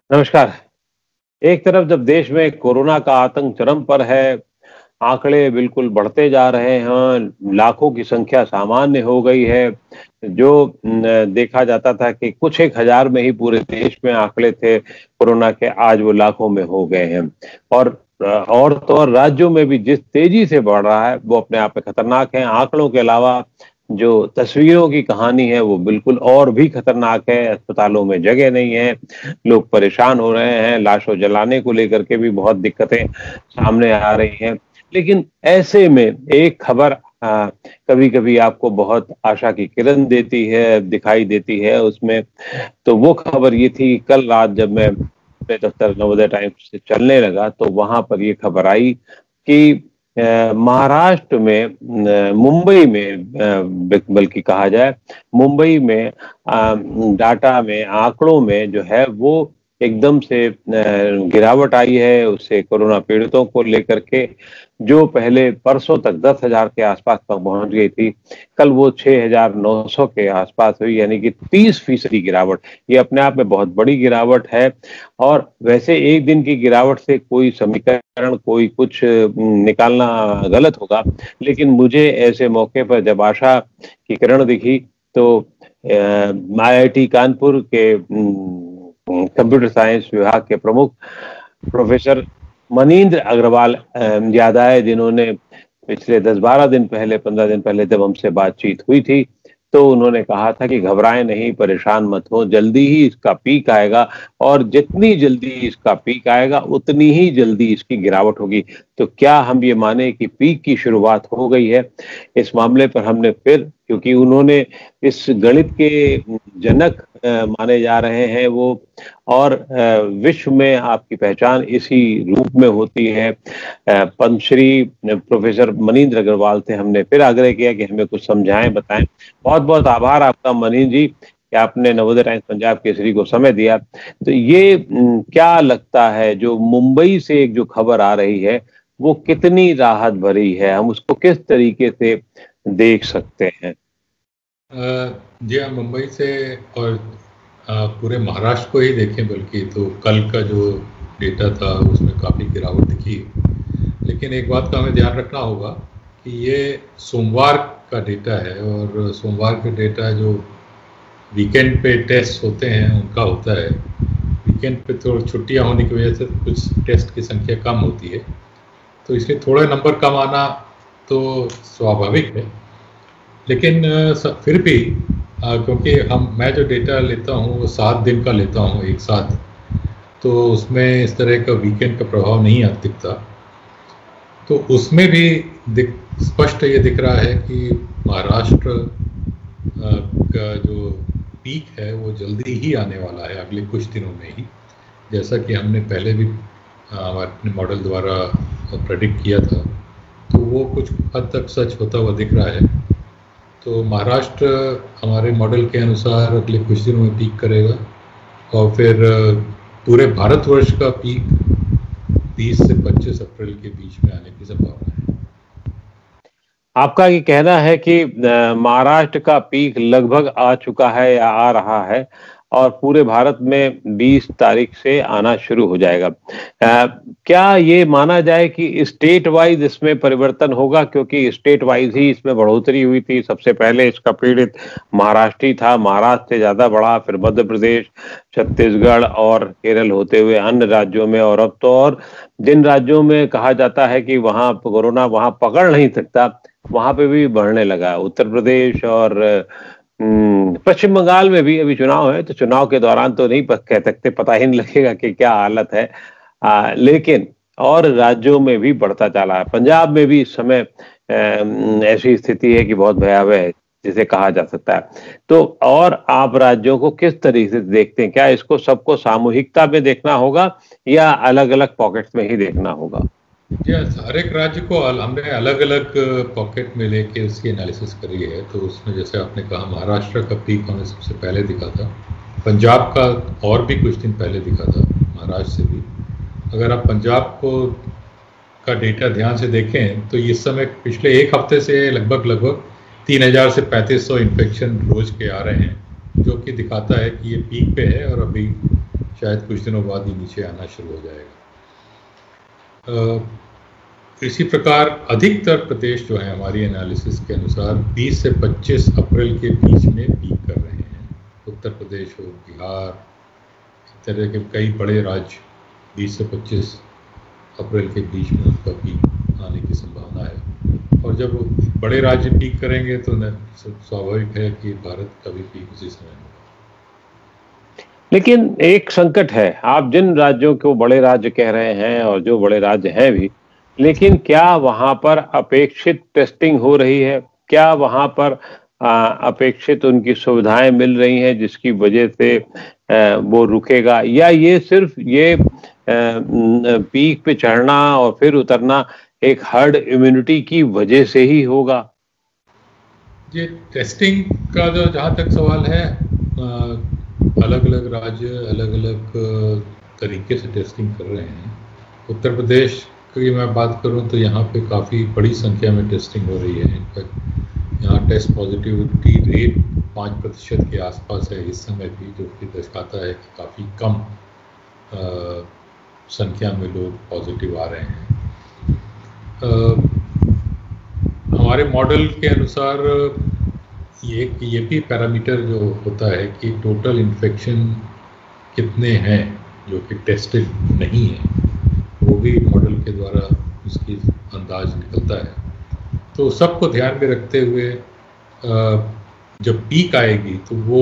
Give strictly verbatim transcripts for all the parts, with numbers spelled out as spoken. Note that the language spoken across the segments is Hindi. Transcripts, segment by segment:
नमस्कार। एक तरफ जब देश में कोरोना का आतंक चरम पर है, आंकड़े बिल्कुल बढ़ते जा रहे हैं, लाखों की संख्या सामान्य हो गई है। जो न, देखा जाता था कि कुछ एक हजार में ही पूरे देश में आंकड़े थे कोरोना के, आज वो लाखों में हो गए हैं। और अ, और तो और राज्यों में भी जिस तेजी से बढ़ रहा है वो अपने आप में खतरनाक है। आंकड़ों के अलावा जो तस्वीरों की कहानी है वो बिल्कुल और भी खतरनाक है। अस्पतालों में जगह नहीं है, लोग परेशान हो रहे हैं, लाशों जलाने को लेकर के भी बहुत दिक्कतें सामने आ रही हैं। लेकिन ऐसे में एक खबर कभी कभी आपको बहुत आशा की किरण देती है, दिखाई देती है उसमें। तो वो खबर ये थी, कल रात जब मैं अपने दफ्तर नवोदय टाइम्स से चलने लगा तो वहां पर ये खबर आई कि अ, महाराष्ट्र में, अ, मुंबई में, अ, बल्कि कहा जाए मुंबई में, अ, डाटा में, आंकड़ों में जो है वो एकदम से अ, गिरावट आई है। उससे कोरोना पीड़ितों को लेकर के जो पहले परसों तक दस हजार के आसपास तक पहुंच गई थी, कल वो छह हजार नौ सौ के आसपास हुई, यानी कि तीस फीसदी गिरावट। ये अपने आप में बहुत बड़ी गिरावट है। और वैसे एक दिन की गिरावट से कोई समीकरण, कोई कुछ निकालना गलत होगा, लेकिन मुझे ऐसे मौके पर जब आशा की किरण दिखी तो आई आई टी कानपुर के कंप्यूटर साइंस विभाग के प्रमुख प्रोफेसर मनींद्र अग्रवाल याद आए, जिन्होंने पिछले दस बारह दिन पहले, पंद्रह दिन पहले जब हमसे बातचीत हुई थी तो उन्होंने कहा था कि घबराएं नहीं, परेशान मत हो, जल्दी ही इसका पीक आएगा और जितनी जल्दी इसका पीक आएगा उतनी ही जल्दी इसकी गिरावट होगी। तो क्या हम ये माने कि पीक की शुरुआत हो गई है? इस मामले पर हमने फिर, क्योंकि उन्होंने इस गणित के जनक माने जा रहे हैं वो, और विश्व में आपकी पहचान इसी रूप में होती है, पद्मश्री प्रोफेसर मनींद्र अग्रवाल थे। हमने फिर आग्रह किया कि हमें कुछ समझाएं, बताएं। बहुत बहुत आभार आपका मनींद्र जी कि आपने नवोदय टाइम्स पंजाब केसरी को समय दिया। तो ये क्या लगता है, जो मुंबई से एक जो खबर आ रही है वो कितनी राहत भरी है? हम उसको किस तरीके से देख सकते हैं? जी हाँ, मुंबई से और पूरे महाराष्ट्र को ही देखें बल्कि, तो कल का जो डेटा था उसमें काफ़ी गिरावट दिखी। लेकिन एक बात का हमें ध्यान रखना होगा कि ये सोमवार का डेटा है और सोमवार के डेटा जो वीकेंड पे टेस्ट होते हैं उनका होता है। वीकेंड पे थोड़ी छुट्टियां होने की वजह से कुछ टेस्ट की संख्या कम होती है, तो इसलिए थोड़े नंबर कम आना तो स्वाभाविक है। लेकिन फिर भी क्योंकि हम मैं जो डेटा लेता हूँ वो सात दिन का लेता हूँ एक साथ, तो उसमें इस तरह का वीकेंड का प्रभाव नहीं आ दिखता। तो उसमें भी दिख स्पष्ट ये दिख रहा है कि महाराष्ट्र का जो पीक है वो जल्दी ही आने वाला है, अगले कुछ दिनों में ही, जैसा कि हमने पहले भी अपने मॉडल द्वारा प्रेडिक्ट किया था। तो वो कुछ हद तक सच होता हुआ दिख रहा है। तो महाराष्ट्र हमारे मॉडल के अनुसार अगले कुछ दिनों में पीक करेगा और फिर पूरे भारतवर्ष का पीक बीस से पच्चीस अप्रैल के बीच में आने की संभावना है। आपका ये कहना है कि महाराष्ट्र का पीक लगभग आ चुका है या आ रहा है और पूरे भारत में बीस तारीख से आना शुरू हो जाएगा। आ, क्या ये माना जाए कि स्टेट वाइज इसमें परिवर्तन होगा, क्योंकि स्टेट वाइज ही इसमें बढ़ोतरी हुई थी? सबसे पहले इसका पीड़ित महाराष्ट्र ही था, महाराष्ट्र से ज्यादा बढ़ा, फिर मध्य प्रदेश, छत्तीसगढ़ और केरल होते हुए अन्य राज्यों में, और अब तो और जिन राज्यों में कहा जाता है कि वहां कोरोना वहां पकड़ नहीं सकता, वहां पे भी बढ़ने लगा। उत्तर प्रदेश और पश्चिम बंगाल में भी अभी चुनाव है, तो चुनाव के दौरान तो नहीं कह सकते, पता ही नहीं लगेगा कि क्या हालत है। आ, लेकिन और राज्यों में भी बढ़ता चला है। पंजाब में भी इस समय ऐसी स्थिति है कि बहुत भयावह है, जिसे कहा जा सकता है। तो और आप राज्यों को किस तरीके से देखते हैं? क्या इसको सबको सामूहिकता में देखना होगा या अलग अलग पॉकेट्स में ही देखना होगा? जी, हर एक राज्य को हमने अलग अलग पॉकेट में लेके उसकी एनालिसिस करी है। तो उसमें जैसे आपने कहा, महाराष्ट्र का पीक हमें सबसे पहले दिखा था, पंजाब का और भी कुछ दिन पहले दिखा था, महाराष्ट्र से भी। अगर आप पंजाब को का डेटा ध्यान से देखें तो इस समय पिछले एक हफ्ते से लगभग लगभग तीन हज़ार से पैंतीस सौ इन्फेक्शन रोज के आ रहे हैं, जो कि दिखाता है कि ये पीक पे है और अभी शायद कुछ दिनों बाद ही नीचे आना शुरू हो जाएगा। इसी प्रकार अधिकतर प्रदेश जो है हमारी एनालिसिस के अनुसार बीस से पच्चीस अप्रैल के बीच में पीक कर रहे हैं। उत्तर प्रदेश हो, बिहार, इस तरह के कई बड़े राज्य बीस से पच्चीस अप्रैल के बीच में उनका पीक आने की संभावना है। और जब बड़े राज्य पीक करेंगे तो स्वाभाविक है कि भारत का भी पीक उसी समय होगा। लेकिन एक संकट है, आप जिन राज्यों को बड़े राज्य कह रहे हैं और जो बड़े राज्य हैं भी, लेकिन क्या वहां पर अपेक्षित टेस्टिंग हो रही है? क्या वहां पर आ, अपेक्षित उनकी सुविधाएं मिल रही हैं जिसकी वजह से आ, वो रुकेगा, या ये सिर्फ ये आ, पीक पे चढ़ना और फिर उतरना एक हर्ड इम्यूनिटी की वजह से ही होगा? ये टेस्टिंग का जो जहाँ तक सवाल है, अलग अलग राज्य अलग अलग तरीके से टेस्टिंग कर रहे हैं। उत्तर प्रदेश की मैं बात करूं तो यहाँ पे काफ़ी बड़ी संख्या में टेस्टिंग हो रही है। इनफैक्ट यहाँ टेस्ट पॉजिटिविटी रेट पाँच प्रतिशत के आसपास है इस समय भी, जो कि दर्शाता है कि काफ़ी कम आ, संख्या में लोग पॉजिटिव आ रहे हैं। आ, हमारे मॉडल के अनुसार ये ये भी पैरामीटर जो होता है कि टोटल इन्फेक्शन कितने हैं जो कि टेस्टेड नहीं है, वो भी मॉडल के द्वारा उसकी अंदाज निकलता है। तो सबको ध्यान में रखते हुए जब पीक आएगी तो वो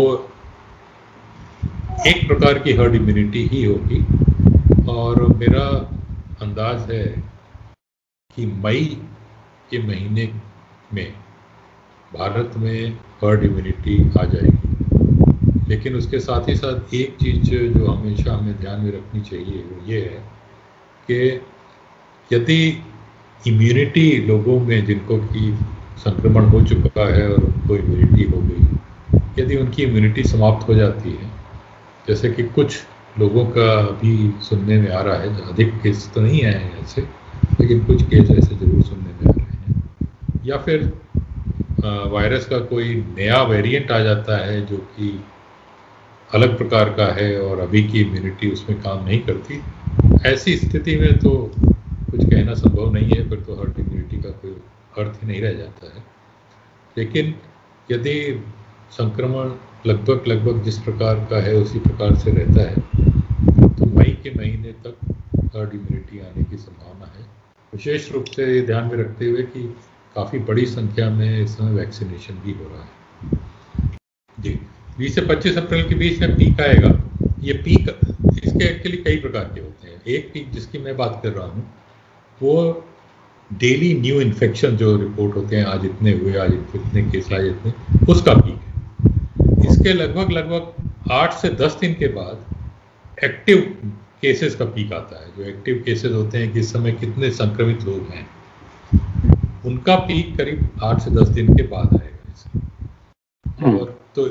एक प्रकार की हर्ड इम्यूनिटी ही होगी। और मेरा अंदाज है कि मई के महीने में भारत में हर्ड इम्यूनिटी आ जाएगी। लेकिन उसके साथ ही साथ एक चीज़ जो हमेशा हमें ध्यान में रखनी चाहिए वो ये है कि यदि इम्यूनिटी लोगों में जिनको कि संक्रमण हो चुका है और उनको इम्यूनिटी हो गई, यदि उनकी इम्यूनिटी समाप्त हो जाती है, जैसे कि कुछ लोगों का अभी सुनने में आ रहा है, अधिक केस तो नहीं आए हैं ऐसे, लेकिन कुछ केस ऐसे जरूर सुनने में आ रहे हैं, या फिर वायरस का कोई नया वेरिएंट आ जाता है जो कि अलग प्रकार का है और अभी की इम्यूनिटी उसमें काम नहीं करती। ऐसी स्थिति में तो कुछ कहना संभव नहीं है, फिर तो हर्ड इम्यूनिटी का कोई अर्थ ही नहीं रह जाता है। लेकिन यदि संक्रमण लगभग लगभग जिस प्रकार का है उसी प्रकार से रहता है तो मई के महीने तक हर्ड इम्यूनिटी आने की संभावना है, विशेष रूप से ये ध्यान में रखते हुए कि काफ़ी बड़ी संख्या में इस समय वैक्सीनेशन भी हो रहा है। जी, बीस से पच्चीस अप्रैल के बीच में पीक आएगा। ये पीक इसके एक्चुअली कई प्रकार के होते हैं। एक पीक जिसकी मैं बात कर रहा हूँ वो डेली न्यू इन्फेक्शन जो रिपोर्ट होते हैं, आज इतने हुए, आज इतने केस आए, इतने, उसका पीक है। इसके लगभग लगभग आठ से दस दिन के बाद एक्टिव केसेस का पीक आता है। जो एक्टिव केसेस होते हैं कि इस समय कितने संक्रमित लोग हैं, उनका पीक करीब आठ से दस दिन के बाद आएगा। और तो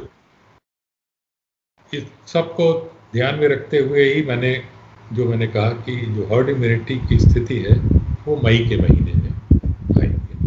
इस सबको ध्यान में रखते हुए ही मैंने जो मैंने कहा कि जो हर्ड इम्यूनिटी की स्थिति है वो मई के महीने में आएगी।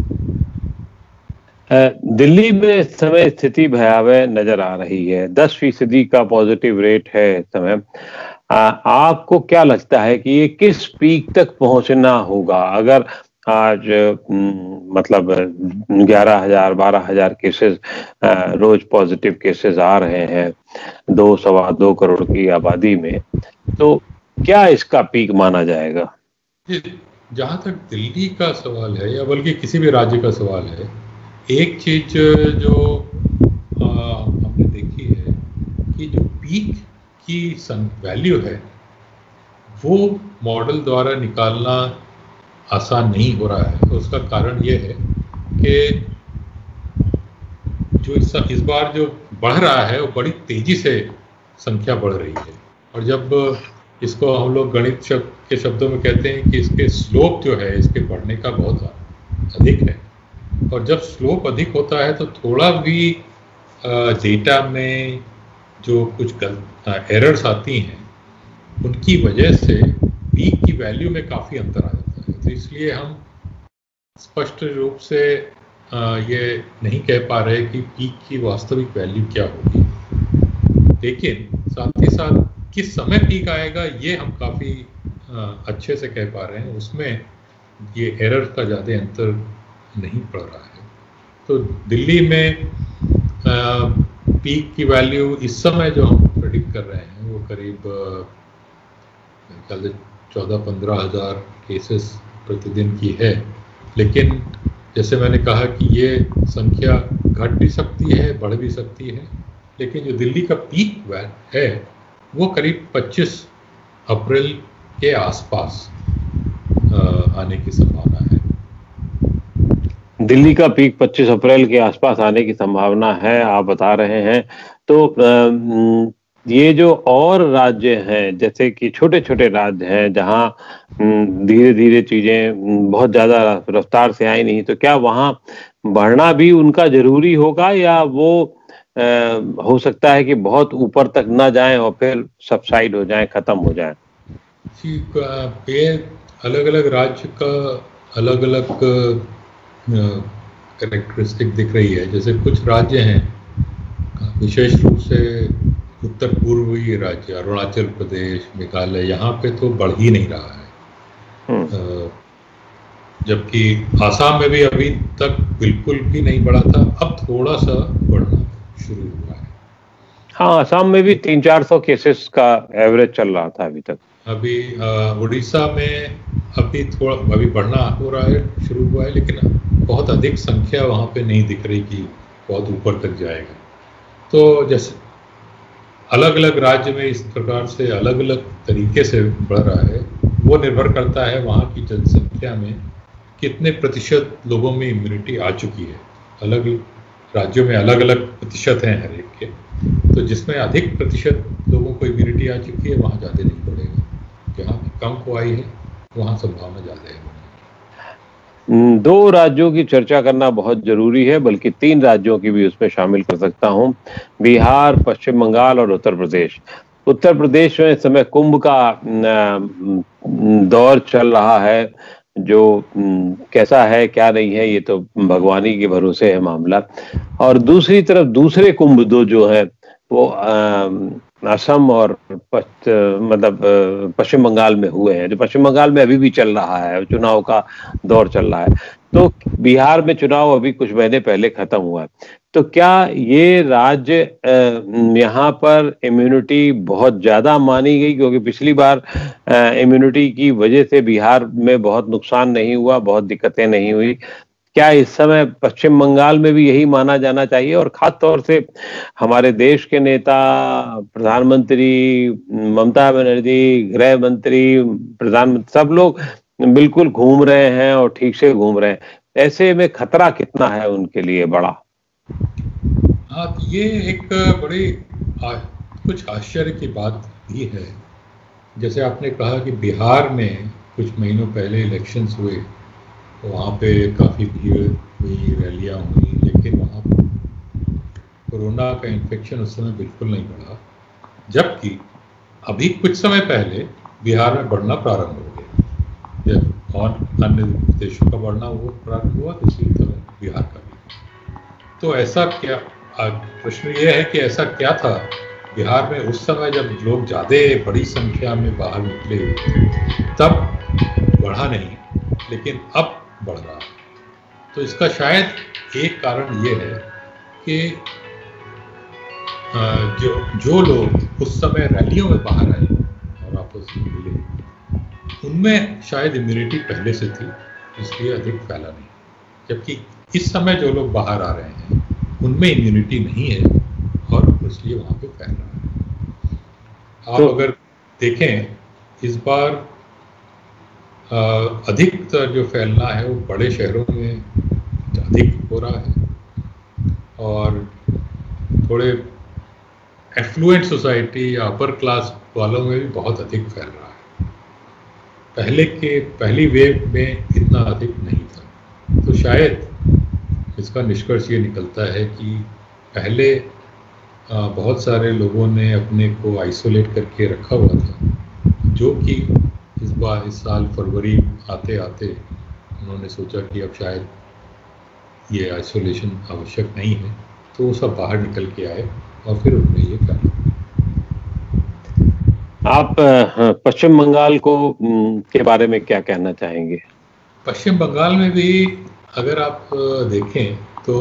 दिल्ली में इस समय स्थिति भयावह नजर आ रही है, दस फीसदी का पॉजिटिव रेट है इस समय। आपको क्या लगता है कि ये किस पीक तक पहुंचना होगा? अगर आज मतलब ग्यारह हजार बारह हजार केसेस रोज पॉजिटिव केसेस आ रहे हैं दो सवा दो करोड़ की आबादी में, तो क्या इसका पीक माना जाएगा? जहां तक दिल्ली का सवाल है या बल्कि किसी भी राज्य का सवाल है, एक चीज जो आ, हमने देखी है कि जो पीक की वैल्यू है वो मॉडल द्वारा निकालना आसान नहीं हो रहा है। उसका कारण ये है कि जो इस, इस बार जो बढ़ रहा है वो बड़ी तेजी से संख्या बढ़ रही है। और जब इसको हम लोग गणित शब्द के शब्दों में कहते हैं कि इसके स्लोप जो है इसके बढ़ने का बहुत अधिक है। और जब स्लोप अधिक होता है तो थोड़ा भी डेटा में जो कुछ गलत एरर्स आती हैं उनकी वजह से पीक की वैल्यू में काफ़ी अंतर आ जाता है। तो इसलिए हम स्पष्ट रूप से ये नहीं कह पा रहे कि पीक की वास्तविक वैल्यू क्या होगी। लेकिन साथ ही साथ किस समय पीक आएगा ये हम काफ़ी अच्छे से कह पा रहे हैं, उसमें ये एरर का ज़्यादा अंतर नहीं पड़ रहा है। तो दिल्ली में आ, पीक की वैल्यू इस समय जो हम प्रेडिक्ट कर रहे हैं वो करीब ख्याल से चौदह पंद्रह हज़ार केसेस प्रतिदिन की है, लेकिन जैसे मैंने कहा कि ये संख्या घट भी सकती है, बढ़ भी सकती है, लेकिन जो दिल्ली का पीक है वो करीब पच्चीस अप्रैल के आसपास आने की संभावना है। दिल्ली का पीक पच्चीस अप्रैल के आसपास आने की संभावना है, आप बता रहे हैं। तो ये जो और राज्य हैं, जैसे कि छोटे छोटे राज्य हैं जहां धीरे धीरे चीजें बहुत ज्यादा रफ्तार से आई नहीं, तो क्या वहां बढ़ना भी उनका जरूरी होगा, या वो आ, हो सकता है कि बहुत ऊपर तक ना जाएं और फिर सबसाइड हो जाएं, खत्म हो जाएं? ये अलग अलग राज्य का अलग अलग कैरेक्टरिस्टिक दिख रही है। जैसे कुछ राज्य हैं विशेष रूप से उत्तर पूर्वी राज्य, अरुणाचल प्रदेश, मेघालय, यहाँ पे तो बढ़ ही नहीं रहा है, जबकि आसाम में भी अभी तक बिल्कुल भी नहीं बढ़ा था, अब थोड़ा सा बढ़ना शुरू हुआ है। हाँ, आसाम में भी तीन चार सौ केसेस का एवरेज चल रहा था अभी तक। अभी उड़ीसा में अभी थोड़ा अभी बढ़ना हो रहा है, शुरू हुआ है, लेकिन बहुत अधिक संख्या वहाँ पे नहीं दिख रही कि बहुत ऊपर तक जाएगा। तो जैसे अलग अलग राज्य में इस प्रकार से अलग अलग तरीके से बढ़ रहा है, वो निर्भर करता है वहाँ की जनसंख्या में कितने प्रतिशत लोगों में इम्यूनिटी आ चुकी है। अलग राज्यों में अलग अलग प्रतिशत हैं हर एक के, तो जिसमें अधिक प्रतिशत लोगों को इम्यूनिटी आ चुकी है वहाँ ज़्यादा नहीं बढ़ेगा, जहाँ कम को आई है वहाँ संभावना ज़्यादा है। दो राज्यों की चर्चा करना बहुत जरूरी है, बल्कि तीन राज्यों की भी उसमें शामिल कर सकता हूं, बिहार, पश्चिम बंगाल और उत्तर प्रदेश। उत्तर प्रदेश में इस समय कुंभ का दौर चल रहा है, जो कैसा है क्या नहीं है ये तो भगवानी के भरोसे है मामला। और दूसरी तरफ दूसरे कुंभ दो जो है वो असम और पश्च, मतलब पश्चिम बंगाल में हुए हैं, जो पश्चिम बंगाल में अभी भी चल रहा है, चुनाव का दौर चल रहा है। तो बिहार में चुनाव अभी कुछ महीने पहले खत्म हुआ है, तो क्या ये राज्य यहाँ पर इम्यूनिटी बहुत ज्यादा मानी गई, क्योंकि पिछली बार इम्यूनिटी की वजह से बिहार में बहुत नुकसान नहीं हुआ, बहुत दिक्कतें नहीं हुई? क्या इस समय पश्चिम बंगाल में भी यही माना जाना चाहिए? और खास तौर से हमारे देश के नेता, प्रधानमंत्री ममता बनर्जी, गृह मंत्री, प्रधानमंत्री, सब लोग बिल्कुल घूम रहे हैं और ठीक से घूम रहे हैं, ऐसे में खतरा कितना है उनके लिए बड़ा? हाँ, ये एक बड़ी आ, कुछ आश्चर्य की बात भी है। जैसे आपने कहा कि बिहार में कुछ महीनों पहले इलेक्शंस हुए, तो वहाँ पे काफ़ी भीड़ हुई, रैलियाँ हुई, लेकिन वहाँ कोरोना का इन्फेक्शन उस समय बिल्कुल नहीं बढ़ा, जबकि अभी कुछ समय पहले बिहार में बढ़ना प्रारंभ हो गया। जब और अन्य देशों का बढ़ना वो प्रारंभ हुआ, तो इसी तरह बिहार का भी। तो ऐसा क्या, प्रश्न ये है कि ऐसा क्या था बिहार में उस समय जब लोग ज़्यादा बड़ी संख्या में बाहर निकले, तब बढ़ा नहीं, लेकिन अब बढ़ रहा। तो इसका शायद एक कारण ये है कि जो जो लोग उस समय रैलियों में बाहर आए और आपस में मिले, उनमें शायद इम्यूनिटी पहले से थी, इसलिए अधिक फैला नहीं, जबकि इस समय जो लोग बाहर आ रहे हैं उनमें इम्यूनिटी नहीं है और इसलिए वहाँ पे फैल रहा है। आप तो, अगर देखें इस बार अधिकतर जो फैलना है वो बड़े शहरों में अधिक हो रहा है, और थोड़े एफ्लुएंट सोसाइटी या अपर क्लास वालों में भी बहुत अधिक फैल रहा है। पहले के पहली वेव में इतना अधिक नहीं था। तो शायद इसका निष्कर्ष ये निकलता है कि पहले बहुत सारे लोगों ने अपने को आइसोलेट करके रखा हुआ था, जो कि इस बार इस साल फरवरी आते आते उन्होंने सोचा कि अब शायद ये आइसोलेशन आवश्यक नहीं है, तो वो सब बाहर निकल के आए और फिर उनमें ये फैला। आप अ, पश्चिम बंगाल को उम, के बारे में क्या कहना चाहेंगे? पश्चिम बंगाल में भी अगर आप अ, देखें तो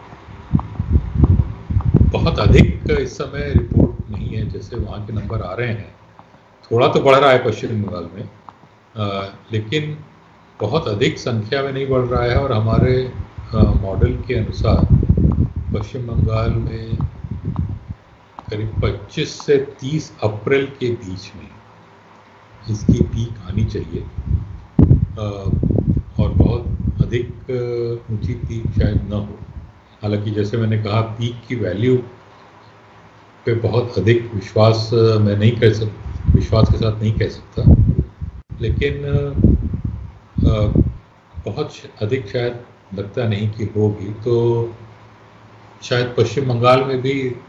बहुत अधिक इस समय रिपोर्ट नहीं है, जैसे वहाँ के नंबर आ रहे हैं। थोड़ा तो बढ़ रहा है पश्चिम बंगाल में, अ, लेकिन बहुत अधिक संख्या में नहीं बढ़ रहा है। और हमारे अ, मॉडल के अनुसार पश्चिम बंगाल में करीब पच्चीस से तीस अप्रैल के बीच में इसकी पीक आनी चाहिए, अ, और बहुत अधिक अ, ऊंची पीक शायद न हो। हालांकि जैसे मैंने कहा, पीक की वैल्यू पे बहुत अधिक विश्वास अ, मैं नहीं कर सक विश्वास के साथ नहीं कह सकता, लेकिन अ, अ, बहुत अधिक शायद लगता नहीं कि होगी। तो शायद पश्चिम बंगाल में भी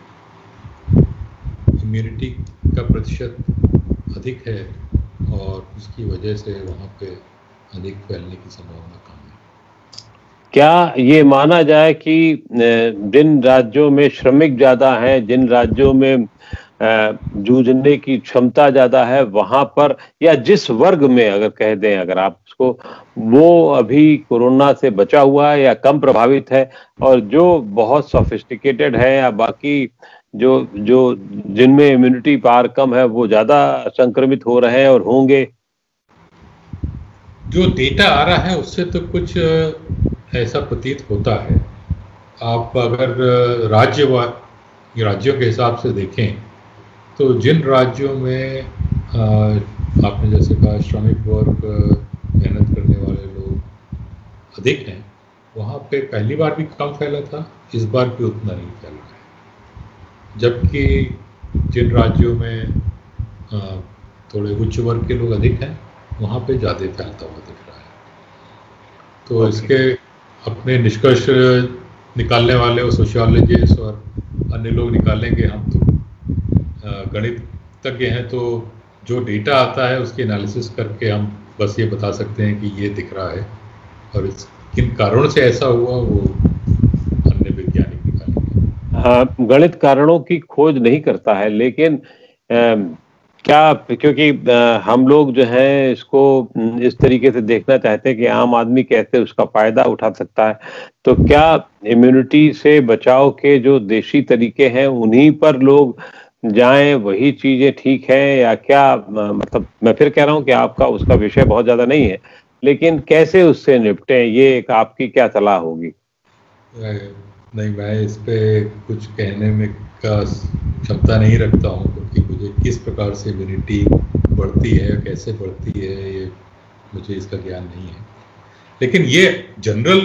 इम्यूनिटी का प्रतिशत अधिक है और उसकी वजह से वहाँ पे अधिक फैलने की संभावना कम है। क्या ये माना जाए कि अ, जिन राज्यों में श्रमिक ज़्यादा हैं, जिन राज्यों में अ, जूझने की क्षमता ज़्यादा है, वहाँ पर या जिस वर्ग में अगर कह दें अगर आप उसको, वो अभी कोरोना से बचा हुआ है या कम प्रभावित है, और जो बहुत सोफिस्टिकेटेड है या बाकी जो जो जिनमें इम्यूनिटी पावर कम है, वो ज़्यादा संक्रमित हो रहे हैं और होंगे? जो डेटा आ रहा है उससे तो कुछ अ, ऐसा प्रतीत होता है। आप अगर अ, राज्य वा- राज्यों के हिसाब से देखें तो जिन राज्यों में अ, आपने जैसे कहा श्रमिक वर्ग, अ, मेहनत करने वाले लोग अधिक हैं, वहाँ पे पहली बार भी कम फैला था, इस बार भी उतना नहीं फैला है। जबकि जिन राज्यों में अ, थोड़े उच्च वर्ग के लोग अधिक हैं, वहाँ पे ज़्यादा फैलता हुआ दिख रहा है। तो ओके। इसके अपने निष्कर्ष निकालने वाले और सोशियोलॉजिस्ट और अन्य लोग निकालेंगे, हम तो अ, गणितज्ञ हैं, तो जो डेटा आता है उसकी एनालिसिस करके हम बस ये बता सकते हैं कि ये दिख रहा है, और इस किन कारणों से ऐसा हुआ वो अन्य वैज्ञानिक निकालेंगे। हाँ, गणित कारणों की खोज नहीं करता है, लेकिन अ, क्या, क्योंकि अ, हम लोग जो हैं इसको उम, इस तरीके से देखना चाहते हैं कि आम आदमी कैसे उसका फ़ायदा उठा सकता है। तो क्या इम्यूनिटी से बचाव के जो देशी तरीके हैं, उन्हीं पर लोग जाएँ, वही चीज़ें ठीक हैं, या क्या म मतलब मैं फिर कह रहा हूँ कि आपका उसका विषय बहुत ज़्यादा नहीं है, लेकिन कैसे उससे निपटें, ये एक आपकी क्या सलाह होगी? अ, नहीं, मैं इस पे कुछ कहने में का क्षमता नहीं रखता हूँ, क्योंकि मुझे किस प्रकार से इम्यूनिटी बढ़ती है, कैसे बढ़ती है, ये मुझे इसका ज्ञान नहीं है। लेकिन ये जनरल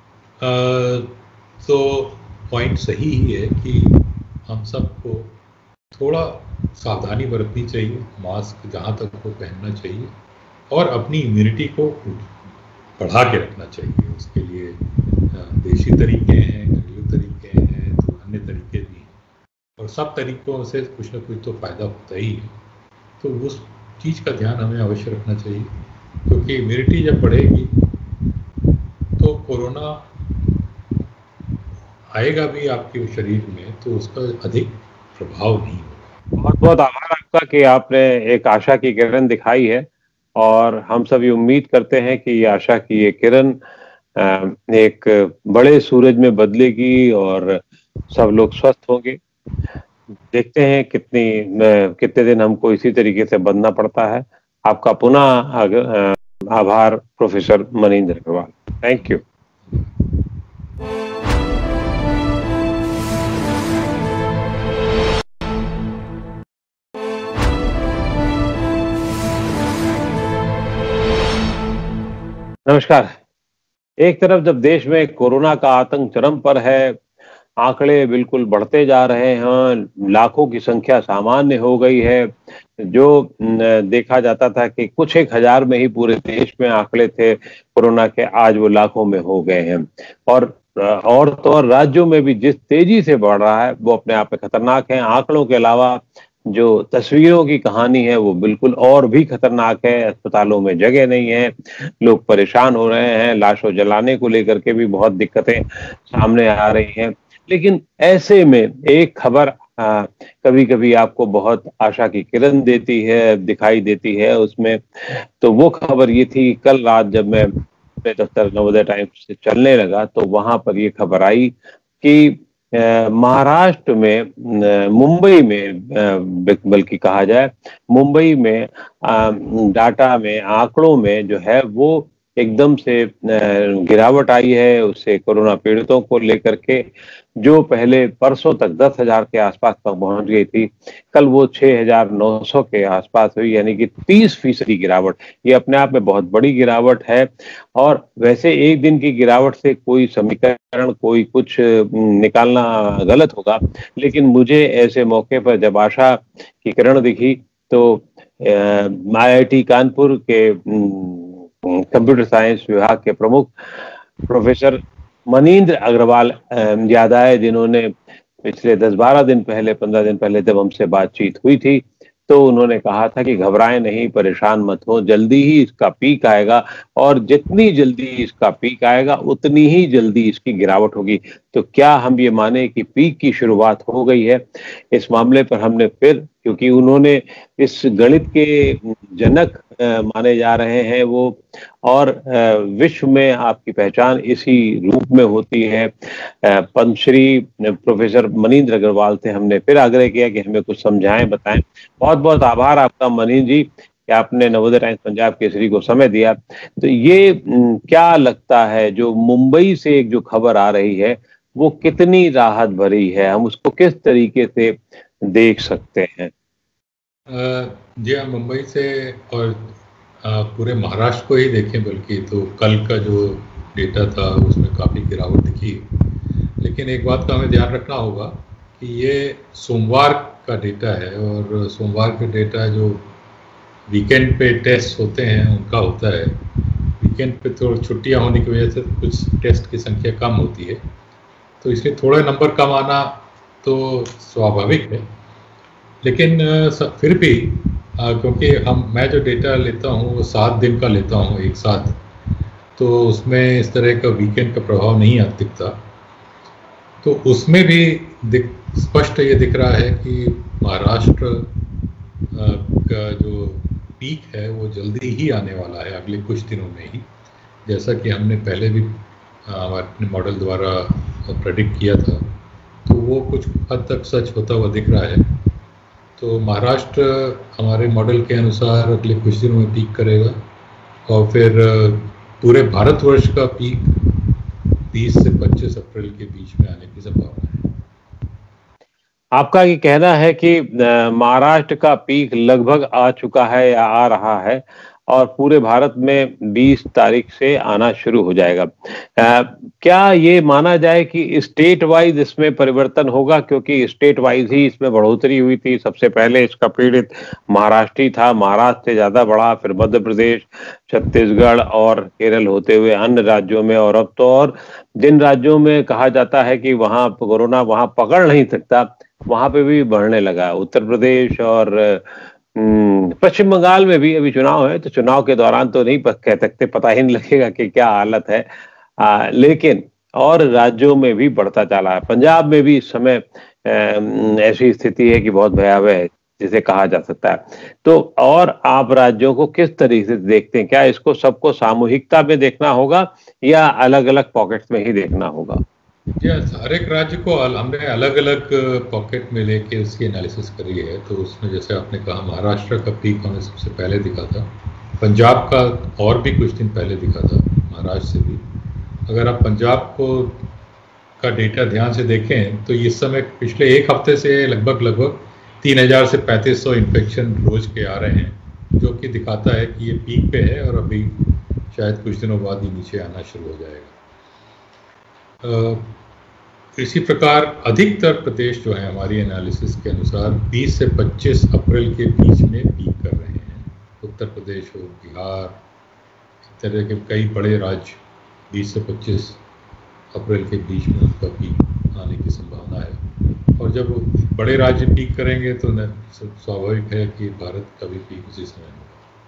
तो पॉइंट सही ही है कि हम सबको थोड़ा सावधानी बरतनी चाहिए, मास्क जहाँ तक हो पहनना चाहिए, और अपनी इम्यूनिटी को बढ़ा के रखना चाहिए। उसके लिए अ, देशी तरीके हैं, घरेलू तरीके हैं, तो अन्य तरीके भी हैं, और सब तरीकों से कुछ ना कुछ तो फ़ायदा होता ही है। तो उस चीज़ का ध्यान हमें अवश्य रखना चाहिए, क्योंकि इम्यूनिटी जब बढ़ेगी तो कोरोना आएगा भी आपके शरीर में, तो उसका अधिक प्रभाव नहीं होगा। बहुत-बहुत आभार आपका कि आपने एक आशा की किरण दिखाई है, और हम सभी उम्मीद करते हैं कि ये आशा की ये किरण अ, एक बड़े सूरज में बदलेगी और सब लोग स्वस्थ होंगे। देखते हैं कितनी अ, कितने दिन हमको इसी तरीके से बंधना पड़ता है। आपका पुनः अग अ, आभार professor Manindra Agrawal. Thank you. नमस्कार। एक तरफ जब देश में कोरोना का आतंक चरम पर है, आंकड़े बिल्कुल बढ़ते जा रहे हैं, लाखों की संख्या सामान्य हो गई है। जो न देखा जाता था कि कुछ एक हज़ार में ही पूरे देश में आंकड़े थे कोरोना के, आज वो लाखों में हो गए हैं। और अ, और तो और राज्यों में भी जिस तेज़ी से बढ़ रहा है, वो अपने आप में खतरनाक है। आंकड़ों के अलावा जो तस्वीरों की कहानी है, वो बिल्कुल और भी खतरनाक है। अस्पतालों में जगह नहीं है, लोग परेशान हो रहे हैं, लाशों जलाने को लेकर के भी बहुत दिक्कतें सामने आ रही हैं। लेकिन ऐसे में एक खबर हाँ, कभी-कभी आपको बहुत आशा की किरण देती है, दिखाई देती है उसमें। तो वो खबर ये थी कल रात जब मैं अपने दफ्तर नवोदय टाइम्स से चलने लगा तो वहाँ पर ये खबर आई कि अ, महाराष्ट्र में न मुंबई में अ, ब बल्कि कहा जाए मुंबई में अ, डाटा में आँकड़ों में जो है वो एकदम से अ, गिरावट आई है उससे कोरोना पीड़ितों को लेकर के जो पहले परसों तक दस हज़ार के आस-पास तक पहुँच गई थी, कल वो छह हज़ार नौ सौ के आस-पास हुई यानी कि तीस फीसदी गिरावट। ये अपने आप में बहुत बड़ी गिरावट है और वैसे एक दिन की गिरावट से कोई समीकरण कोई कुछ निकालना गलत होगा, लेकिन मुझे ऐसे मौके पर जब आशा की किरण दिखी तो अ, आईआईटी कानपुर के उम, कंप्यूटर साइंस विभाग के प्रमुख प्रोफ़ेसर मनींद्र अग्रवाल अ, याद आए जिन्होंने पिछले दस बारह दिन पहले, पंद्रह दिन पहले जब हमसे बातचीत हुई थी, तो उन्होंने कहा था कि घबराएँ नहीं, परेशान मत हो, जल्दी ही इसका पीक आएगा और जितनी जल्दी इसका पीक आएगा, उतनी ही जल्दी इसकी गिरावट होगी। तो क्या हम ये माने कि पीक की शुरुआत हो गई है? इस मामले पर हमने फिर क्योंकि उन्होंने इस गणित के जनक अ, माने जा रहे हैं वो और अ, विश्व में आपकी पहचान इसी रूप में होती है। अ, पद्मश्री प्रोफ़ेसर मनींद्र अग्रवाल से हमने फिर आग्रह किया कि हमें कुछ समझाएँ, बताएँ। बहुत-बहुत आभार आपका मनींद्र जी कि आपने नवोदय टाइम्स पंजाब केसरी को समय दिया। तो ये उम, क्या लगता है जो मुंबई से एक जो खबर आ रही है, वो कितनी राहत भरी है? हम उसको किस तरीके से देख सकते हैं? अ, जी हाँ, मुंबई से और अ, पूरे महाराष्ट्र को ही देखें बल्कि तो कल का जो डेटा था उसमें काफ़ी गिरावट दिखी। लेकिन एक बात का हमें ध्यान रखना होगा कि ये सोमवार का डेटा है और सोमवार का डेटा जो वीकेंड पे टेस्ट होते हैं उनका होता है। वीकेंड पे तो छुट्टियाँ होने की वजह से कुछ टेस्ट की संख्या कम होती है, तो इसलिए थोड़ा नंबर कम आना तो स्वाभाविक है। लेकिन स फिर भी अ, क्योंकि हम मैं जो डेटा लेता हूँ वो सात दिन का लेता हूँ एक साथ, तो उसमें इस तरह का वीकेंड का प्रभाव नहीं आ दिखता। तो उसमें भी दिख स्पष्ट ये दिख रहा है कि महाराष्ट्र अ, का जो पीक है वो जल्दी ही आने वाला है अगले कुछ दिनों में ही। जैसा कि हमने पहले भी अ, अपने मॉडल द्वारा प्रेडिक्ट किया था, तो वो कुछ हद तक सच होता हुआ दिख रहा है। तो महाराष्ट्र हमारे मॉडल के अनुसार अगले कुछ दिनों में पीक करेगा और फिर पूरे भारतवर्ष का पीक बीस से पच्चीस अप्रैल के बीच में आने की संभावना है। आपका ये कहना है कि अ, महाराष्ट्र का पीक लगभग आ चुका है या आ रहा है और पूरे भारत में बीस तारीख से आना शुरू हो जाएगा। अ, क्या ये माना जाए कि स्टेट वाइज़ इसमें परिवर्तन होगा क्योंकि स्टेट वाइज़ ही इसमें बढ़ोतरी हुई थी, सबसे पहले इसका पीड़ित महाराष्ट्र ही था, महाराष्ट्र से ज़्यादा बढ़ा, फिर मध्य प्रदेश, छत्तीसगढ़ और केरल होते हुए अन्य राज्यों में और अब तो और जिन राज्यों में कहा जाता है कि वहाँ कोरोना वहाँ पकड़ नहीं सकता, वहाँ पे भी बढ़ने लगा। उत्तर प्रदेश और उम, पश्चिम बंगाल में भी अभी चुनाव है, तो चुनाव के दौरान तो नहीं प कह सकते, पता ही नहीं लगेगा कि क्या हालत है। अ, लेकिन और राज्यों में भी बढ़ता चला है। पंजाब में भी इस समय अ, उम, ऐसी स्थिति है कि बहुत भयावह है, जिसे कहा जा सकता है। तो और आप राज्यों को किस तरीके से देखते हैं? क्या इसको सबको सामूहिकता में देखना होगा या अलग-अलग पॉकेट्स में ही देखना होगा? जी हाँ, हर एक राज्य को अल हमने अलग-अलग पॉकेट में लेके उसकी एनालिसिस करी है, तो उसमें जैसे आपने कहा महाराष्ट्र का पीक हमें सबसे पहले दिखा था। पंजाब का और भी कुछ दिन पहले दिखा था, महाराष्ट्र से भी। अगर आप पंजाब को का डेटा ध्यान से देखें, तो इस समय पिछले एक हफ्ते से लगभग-लगभग तीन हज़ार से पैंतीस सौ इन्फेक्शन रोज़ के आ रहे हैं, जो कि दिखाता है कि ये पीक पे है और अभी शायद कुछ दिनों बाद ही नीचे आना शुरू हो जाएगा। अ, इसी प्रकार अधिकतर प्रदेश जो हैं हमारी एनालिसिस के अनुसार बीस से पच्चीस अप्रैल के बीच में पीक कर रहे हैं। उत्तर प्रदेश हो, बिहार, इस तरह के कई बड़े राज्य बीस से पच्चीस अप्रैल के बीच में उनका पीक आने की संभावना है। और जब बड़े राज्य पीक करेंगे तो न स्वाभाविक है कि भारत का भी पीक उसी समय होगा।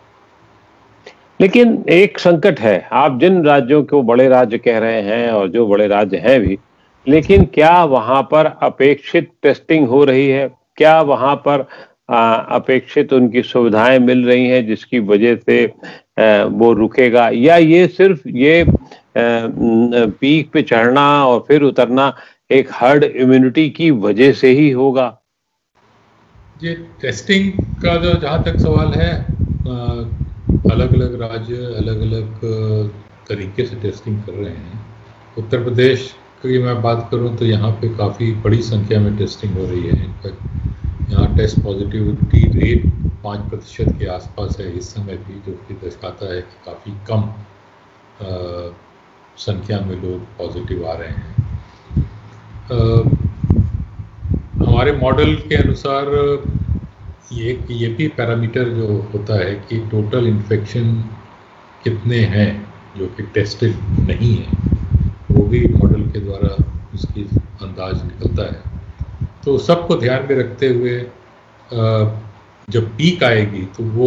लेकिन एक संकट है, आप जिन राज्यों को बड़े राज्य कह रहे हैं और जो बड़े राज्य हैं भी, लेकिन क्या वहां पर अपेक्षित टेस्टिंग हो रही है? क्या वहां पर आ, अपेक्षित उनकी सुविधाएं मिल रही हैं जिसकी वजह से आ, वो रुकेगा, या ये सिर्फ ये आ, पीक पे चढ़ना और फिर उतरना एक हर्ड इम्यूनिटी की वजह से ही होगा? ये टेस्टिंग का जो जहाँ तक सवाल है, अलग अलग राज्य अलग अलग तरीके से टेस्टिंग कर रहे हैं। उत्तर प्रदेश की मैं बात करूं तो यहाँ पे काफ़ी बड़ी संख्या में टेस्टिंग हो रही है। इनफैक्ट यहाँ टेस्ट पॉजिटिविटी रेट पाँच प्रतिशत के आसपास है इस समय भी, जो कि दर्शाता है कि काफ़ी कम आ, संख्या में लोग पॉजिटिव आ रहे हैं। आ, हमारे मॉडल के अनुसार ये ये भी पैरामीटर जो होता है कि टोटल इन्फेक्शन कितने हैं जो कि टेस्टेड नहीं है, वो भी मॉडल के द्वारा उसकी अंदाज निकलता है। तो सबको ध्यान में रखते हुए जब पीक आएगी तो वो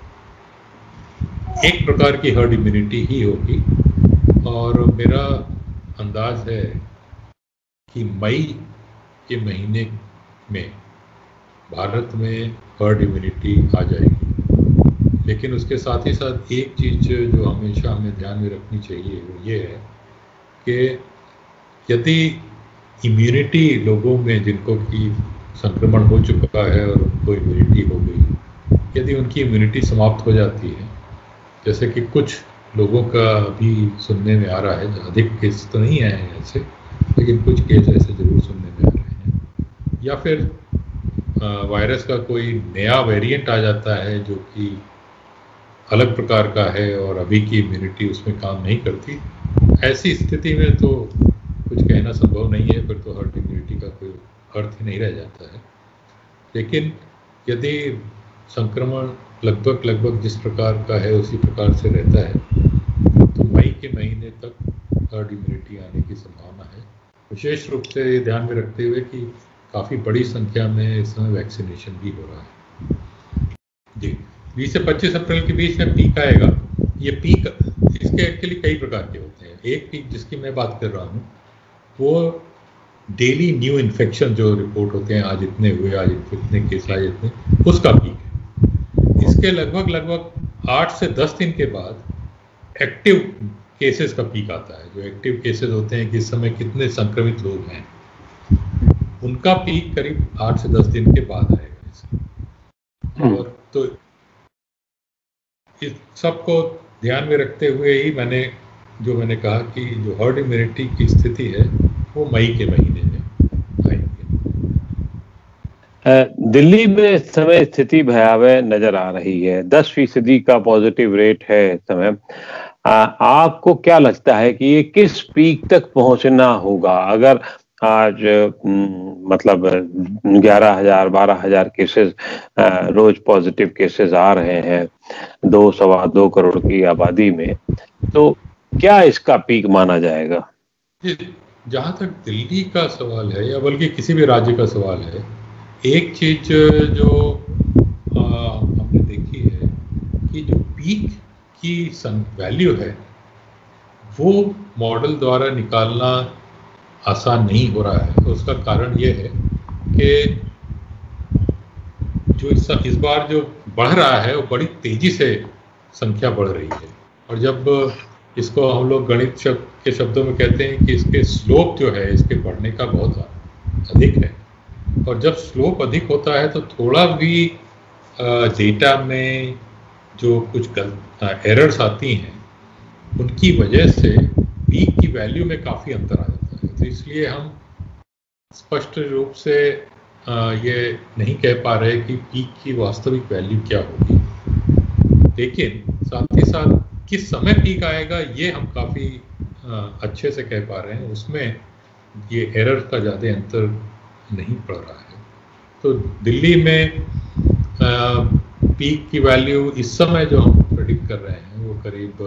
एक प्रकार की हर्ड इम्यूनिटी ही होगी, और मेरा अंदाज है कि मई के महीने में भारत में हर्ड इम्यूनिटी आ जाएगी। लेकिन उसके साथ ही साथ एक चीज़ जो हमेशा हमें ध्यान में रखनी चाहिए वो ये है कि यदि इम्यूनिटी लोगों में जिनको कि संक्रमण हो चुका है और उनको इम्यूनिटी हो गई, यदि उनकी इम्यूनिटी समाप्त हो जाती है, जैसे कि कुछ लोगों का अभी सुनने में आ रहा है, अधिक केस तो नहीं आए हैं ऐसे, लेकिन कुछ केस ऐसे ज़रूर सुनने में आ रहे हैं, या फिर वायरस का कोई नया वेरिएंट आ जाता है जो कि अलग प्रकार का है और अभी की इम्यूनिटी उसमें काम नहीं करती। ऐसी स्थिति में तो कुछ कहना संभव नहीं है, फिर तो हर्ड इम्यूनिटी का कोई अर्थ ही नहीं रह जाता है। लेकिन यदि संक्रमण लगभग लगभग जिस प्रकार का है उसी प्रकार से रहता है तो मई के महीने तक हर्ड इम्यूनिटी आने की संभावना है, विशेष रूप से ये ध्यान में रखते हुए कि काफ़ी बड़ी संख्या में इस समय वैक्सीनेशन भी हो रहा है। जी, बीस से पच्चीस अप्रैल के बीच में पीक आएगा। ये पीक इसके एक्चुअली कई प्रकार के होते हैं। एक पीक जिसकी मैं बात कर रहा हूँ वो डेली न्यू इन्फेक्शन जो रिपोर्ट होते हैं, आज इतने हुए, आज इतने केस आए, इतने, उसका पीक है। इसके लगभग लगभग आठ से दस दिन के बाद एक्टिव केसेस का पीक आता है। जो एक्टिव केसेस होते हैं कि इस समय कितने संक्रमित लोग हैं, उनका पीक करीब आठ से दस दिन के बाद आएगा। और तो इस सबको ध्यान में रखते हुए ही मैंने जो मैंने कहा कि जो हर्ड इम्यूनिटी की स्थिति है वो मई के महीने में आएंगे। दिल्ली में इस समय स्थिति भयावह नजर आ रही है। दस फीसदी का पॉजिटिव रेट है इस समय। आपको क्या लगता है कि ये किस पीक तक पहुंचना होगा? अगर आज मतलब ग्यारह हजार बारह हजार केसेस रोज पॉजिटिव केसेस आ रहे हैं दो सवा दो करोड़ की आबादी में, तो क्या इसका पीक माना जाएगा? जहाँ तक दिल्ली का सवाल है या बल्कि किसी भी राज्य का सवाल है, एक चीज जो आ, हमने देखी है कि जो पीक की वैल्यू है वो मॉडल द्वारा निकालना आसान नहीं हो रहा है। तो उसका कारण ये है कि जो इस, इस बार जो बढ़ रहा है वो बड़ी तेजी से संख्या बढ़ रही है, और जब इसको हम लोग गणित शब्द के शब्दों में कहते हैं कि इसके स्लोप जो है इसके बढ़ने का बहुत अधिक है, और जब स्लोप अधिक होता है तो थोड़ा भी डेटा में जो कुछ गलत एरर्स आती हैं उनकी वजह से पीक की वैल्यू में काफ़ी अंतर आ जाता है। तो इसलिए हम स्पष्ट रूप से ये नहीं कह पा रहे कि पीक की वास्तविक वैल्यू क्या होगी, लेकिन साथ ही साथ किस समय पीक आएगा ये हम काफ़ी अच्छे से कह पा रहे हैं। उसमें ये एरर का ज़्यादा अंतर नहीं पड़ रहा है। तो दिल्ली में आ, पीक की वैल्यू इस समय जो हम प्रेडिक्ट कर रहे हैं वो करीब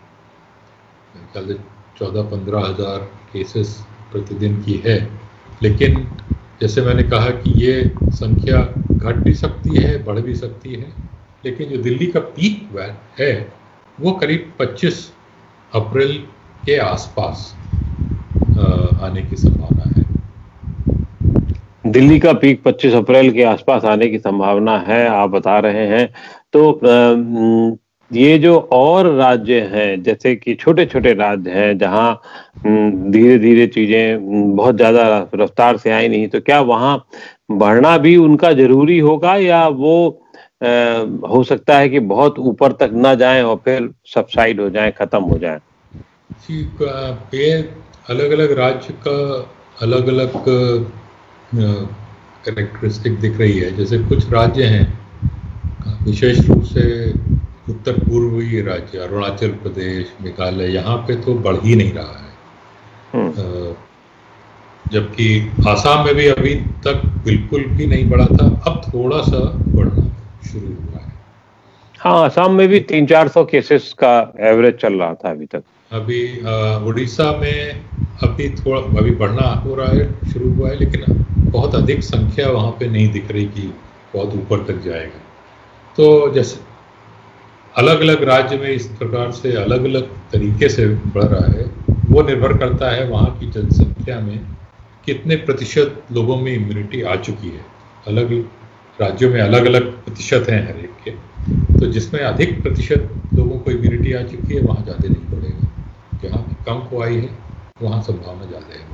चौदह पंद्रह हज़ार केसेस प्रतिदिन की है, लेकिन जैसे मैंने कहा कि ये संख्या घट भी सकती है, बढ़ भी सकती है, लेकिन जो दिल्ली का पीक है वो करीब पच्चीस अप्रैल के आसपास आने की संभावना है। दिल्ली का पीक पच्चीस अप्रैल के आसपास आने की संभावना है, आप बता रहे हैं। तो अ, ये जो और राज्य हैं, जैसे कि छोटे-छोटे राज्य हैं, जहाँ धीरे-धीरे चीजें बहुत ज्यादा रफ्तार से आई नहीं, तो क्या वहाँ बढ़ना भी उनका जरूरी होगा, या वो अ, हो सकता है कि बहुत ऊपर तक ना जाएं और फिर सबसाइड हो जाएं, खत्म हो जाएं? जी, ये अलग-अलग राज्य का अलग-अलग कैरेक्टरिस्टिक दिख रही है। जैसे कुछ राज्य हैं, विशेष रूप से उत्तर पूर्वी राज्य, अरुणाचल प्रदेश, मेघालय, यहाँ पे तो बढ़ ही नहीं रहा है। जबकि आसाम में भी अभी तक बिल्कुल भी नहीं बढ़ा था, अब थोड़ा सा बढ़ना शुरू हुआ है। हाँ, असम में भी तीन चार सौ केसेस का एवरेज चल रहा था अभी तक। अभी उड़ीसा में अभी थोड़ा अभी बढ़ना हो रहा है, शुरू हुआ है, लेकिन बहुत अधिक संख्या वहाँ पे नहीं दिख रही कि बहुत ऊपर तक जाएगा। तो जैसे अलग अलग राज्य में इस प्रकार से अलग अलग तरीके से बढ़ रहा है, वो निर्भर करता है वहाँ की जनसंख्या में कितने प्रतिशत लोगों में इम्यूनिटी आ चुकी है। अलग राज्यों में अलग अलग प्रतिशत हैं हर एक के, तो जिसमें अधिक प्रतिशत लोगों को इम्यूनिटी आ चुकी है वहाँ ज़्यादा नहीं बढ़ेगा, जहाँ कम को आई है वहाँ संभावना ज़्यादा है।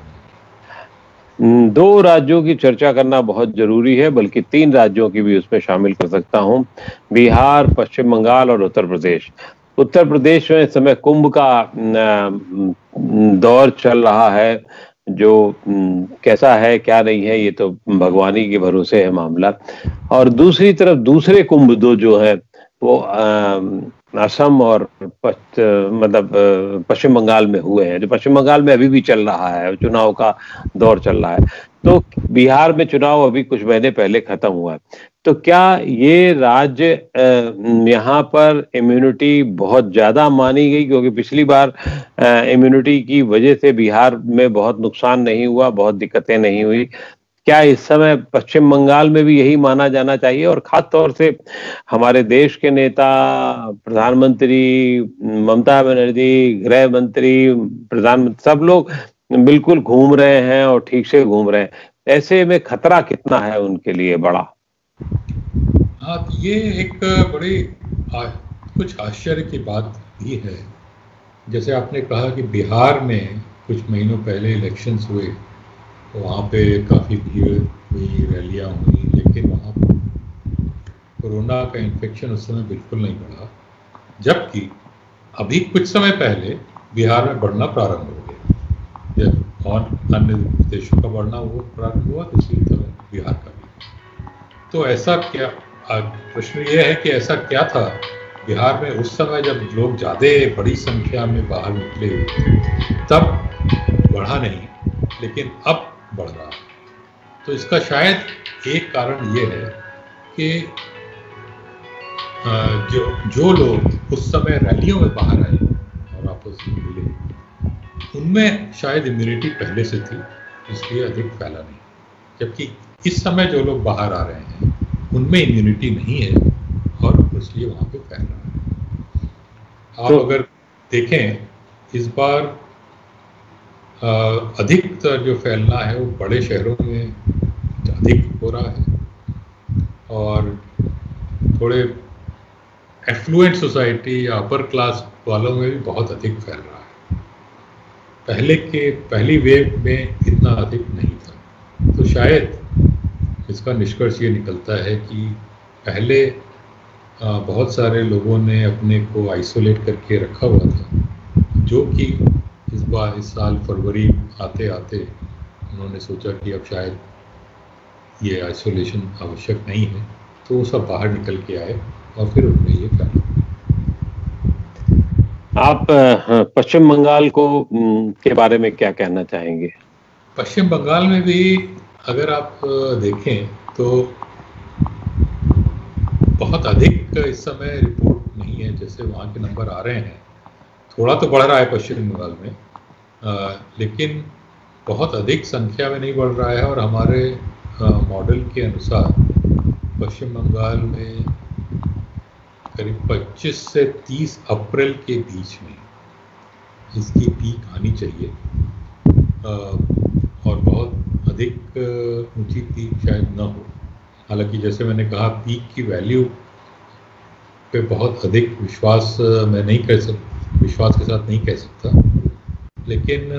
दो राज्यों की चर्चा करना बहुत जरूरी है, बल्कि तीन राज्यों की भी उसमें शामिल कर सकता हूं, बिहार, पश्चिम बंगाल और उत्तर प्रदेश। उत्तर प्रदेश में इस समय कुंभ का दौर चल रहा है, जो कैसा है क्या नहीं है ये तो भगवान ही के भरोसे है मामला। और दूसरी तरफ दूसरे कुंभ दो जो है वो असम और पश्च, मतलब पश्चिम बंगाल में हुए हैं, जो पश्चिम बंगाल में अभी भी चल रहा है, चुनाव का दौर चल रहा है। तो बिहार में चुनाव अभी कुछ महीने पहले खत्म हुआ है। तो क्या ये राज्य यहाँ पर इम्यूनिटी बहुत ज्यादा मानी गई, क्योंकि पिछली बार इम्यूनिटी की वजह से बिहार में बहुत नुकसान नहीं हुआ, बहुत दिक्कतें नहीं हुई। क्या इस समय पश्चिम बंगाल में भी यही माना जाना चाहिए? और खास तौर से हमारे देश के नेता, प्रधानमंत्री ममता बनर्जी, गृह मंत्री, प्रधानमंत्री, सब लोग बिल्कुल घूम रहे हैं और ठीक से घूम रहे हैं, ऐसे में खतरा कितना है उनके लिए बड़ा? हाँ, ये एक बड़ी आ, कुछ आश्चर्य की बात भी है। जैसे आपने कहा कि बिहार में कुछ महीनों पहले इलेक्शंस हुए, तो वहाँ पे काफ़ी भीड़ हुई, रैलियाँ हुई, लेकिन वहाँ कोरोना का इन्फेक्शन उस समय बिल्कुल नहीं बढ़ा। जबकि अभी कुछ समय पहले बिहार में बढ़ना प्रारंभ हो गया, जब और अन्य देशों का बढ़ना वो प्रारंभ हुआ, तो इसी तरह बिहार का भी। तो ऐसा क्या, प्रश्न ये है कि ऐसा क्या था बिहार में उस समय जब लोग ज़्यादा बड़ी संख्या में बाहर निकले हुए थे, तब बढ़ा नहीं, लेकिन अब बढ़ रहा। तो इसका शायद एक कारण ये है कि जो जो लोग उस समय रैलियों में बाहर आए और आपस में मिले, उनमें शायद इम्यूनिटी पहले से थी, इसलिए अधिक फैला नहीं। जबकि इस समय जो लोग बाहर आ रहे हैं उनमें इम्यूनिटी नहीं है और इसलिए वहाँ पे फैल रहा है। आप तो, अगर देखें इस बार अधिकतर जो फैलना है वो बड़े शहरों में अधिक हो रहा है, और थोड़े एफ्लुएंट सोसाइटी या अपर क्लास वालों में भी बहुत अधिक फैल रहा है। पहले के पहली वेव में इतना अधिक नहीं था। तो शायद इसका निष्कर्ष ये निकलता है कि पहले बहुत सारे लोगों ने अपने को आइसोलेट करके रखा हुआ था, जो कि इस बार इस साल फरवरी आते आते उन्होंने सोचा कि अब शायद ये आइसोलेशन आवश्यक नहीं है, तो वो सब बाहर निकल के आए और फिर उनमें ये फैला। आप पश्चिम बंगाल को के बारे में क्या कहना चाहेंगे? पश्चिम बंगाल में भी अगर आप देखें तो बहुत अधिक इस समय रिपोर्ट नहीं है, जैसे वहाँ के नंबर आ रहे हैं, थोड़ा तो बढ़ रहा है पश्चिम बंगाल में, आ, लेकिन बहुत अधिक संख्या में नहीं बढ़ रहा है। और हमारे मॉडल के अनुसार पश्चिम बंगाल में करीब पच्चीस से तीस अप्रैल के बीच में इसकी पीक आनी चाहिए। आ, और बहुत अधिक ऊंची पीक शायद न हो। हालांकि जैसे मैंने कहा, पीक की वैल्यू पे बहुत अधिक विश्वास मैं नहीं कर सक विश्वास के साथ नहीं कह सकता, लेकिन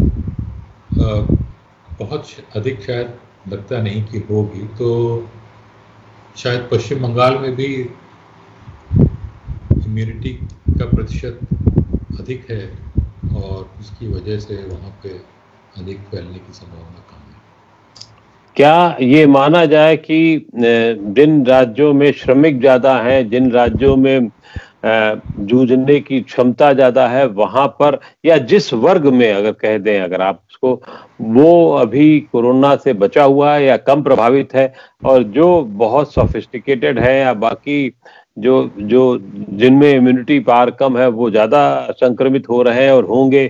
बहुत अधिक शायद लगता नहीं कि होगी। तो शायद पश्चिम बंगाल में भी इम्यूनिटी का प्रतिशत अधिक है और उसकी वजह से वहाँ पे अधिक फैलने की संभावना कम है। क्या ये माना जाए कि जिन राज्यों में श्रमिक ज़्यादा हैं, जिन राज्यों में जूझने की क्षमता ज़्यादा है, वहाँ पर, या जिस वर्ग में अगर कह दें अगर आप उसको, वो अभी कोरोना से बचा हुआ है या कम प्रभावित है, और जो बहुत सोफिस्टिकेटेड है या बाकी जो जो जिनमें इम्यूनिटी पावर कम है वो ज़्यादा संक्रमित हो रहे हैं और होंगे?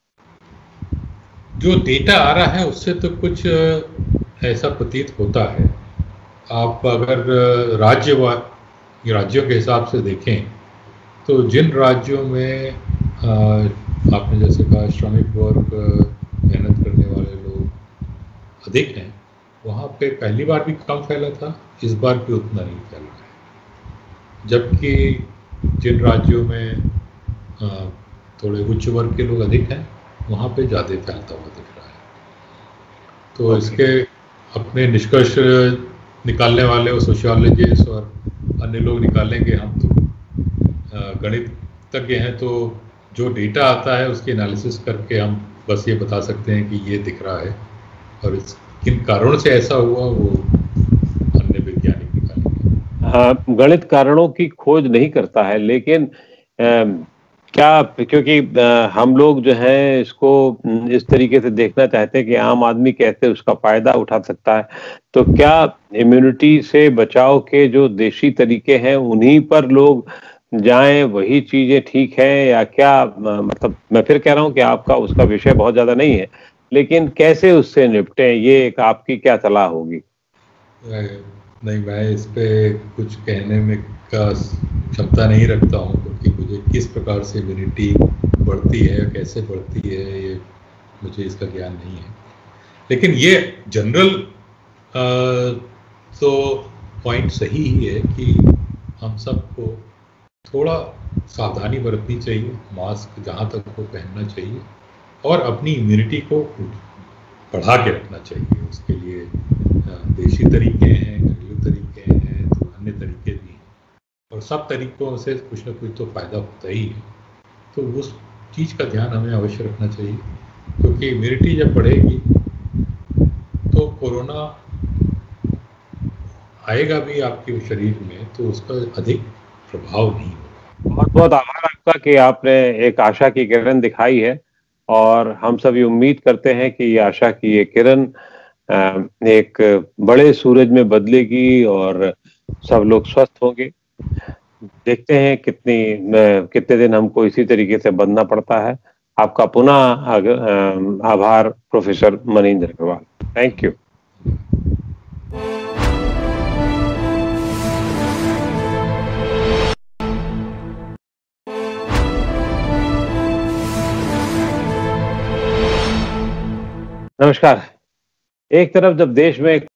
जो डेटा आ रहा है उससे तो कुछ ऐसा प्रतीत होता है। आप अगर राज्य राज्यों के हिसाब से देखें तो जिन राज्यों में आपने जैसे कहा श्रमिक वर्ग, मेहनत करने वाले लोग अधिक हैं, वहाँ पे पहली बार भी कम फैला था, इस बार भी उतना नहीं फैला है। जबकि जिन राज्यों में थोड़े उच्च वर्ग के लोग अधिक हैं, वहाँ पे ज़्यादा फैलता हुआ दिख रहा है। तो okay. इसके अपने निष्कर्ष निकालने वाले और सोशियोलॉजिस्ट और अन्य लोग निकालेंगे, हम तो गणितज्ञ हैं, तो जो डेटा आता है उसकी एनालिसिस करके हम बस ये बता सकते हैं कि ये दिख रहा है, और इस किन कारणों से ऐसा हुआ वो अन्य वैज्ञानिक निकालेंगे। हाँ, गणित कारणों की खोज नहीं करता है, लेकिन आ, क्या, क्योंकि हम लोग जो है इसको इस तरीके से देखना चाहते हैं कि आम आदमी कैसे उसका फायदा उठा सकता है, तो क्या इम्यूनिटी से बचाव के जो देशी तरीके हैं उन्हीं पर लोग जाएं, वही चीजें ठीक है, या क्या? मतलब मैं फिर कह रहा हूं कि आपका उसका विषय बहुत ज्यादा नहीं है, लेकिन कैसे उससे निपटें, ये एक आपकी क्या सलाह होगी? नहीं, मैं इस पे कुछ कहने में का क्षमता नहीं रखता हूँ, क्योंकि मुझे किस प्रकार से इम्यूनिटी बढ़ती है, कैसे बढ़ती है, ये मुझे इसका ज्ञान नहीं है। लेकिन ये जनरल तो पॉइंट सही ही है कि हम सबको थोड़ा सावधानी बरतनी चाहिए, मास्क जहाँ तक हो पहनना चाहिए, और अपनी इम्यूनिटी को बढ़ा के रखना चाहिए। उसके लिए देशी तरीके हैं, घरेलू तरीके हैं, तो अन्य तरीके भी हैं, और सब तरीकों से कुछ ना कुछ तो फायदा होता ही है। तो उस चीज़ का ध्यान हमें अवश्य रखना चाहिए, क्योंकि इम्यूनिटी जब बढ़ेगी तो कोरोना आएगा भी आपके शरीर में, तो उसका अधिक प्रभाव नहीं होगा। बहुत बहुत आभार आपका कि आपने एक आशा की किरण दिखाई है, और हम सब ये उम्मीद करते हैं कि ये आशा की ये किरण एक बड़े सूरज में बदलेगी और सब लोग स्वस्थ होंगे। देखते हैं कितनी कितने दिन हमको इसी तरीके से बंधना पड़ता है। आपका पुनः आभार professor Manindra Agrawal. Thank you. नमस्कार। एक तरफ जब देश में